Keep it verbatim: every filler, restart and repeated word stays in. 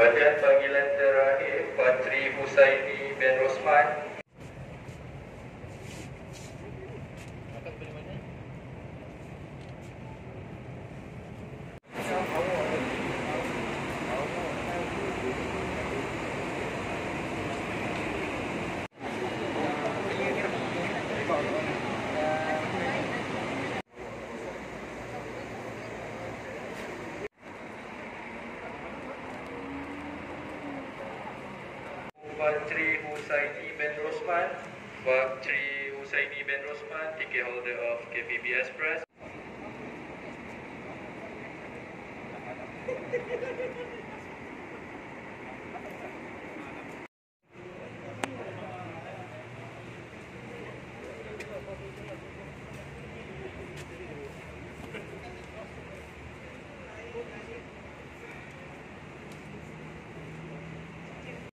Badan panggilan terakhir Patri Husaini bin Rosman. Patri Husaini bin Rosman, Patri Husaini bin Rosman, ticket holder of K P B Express.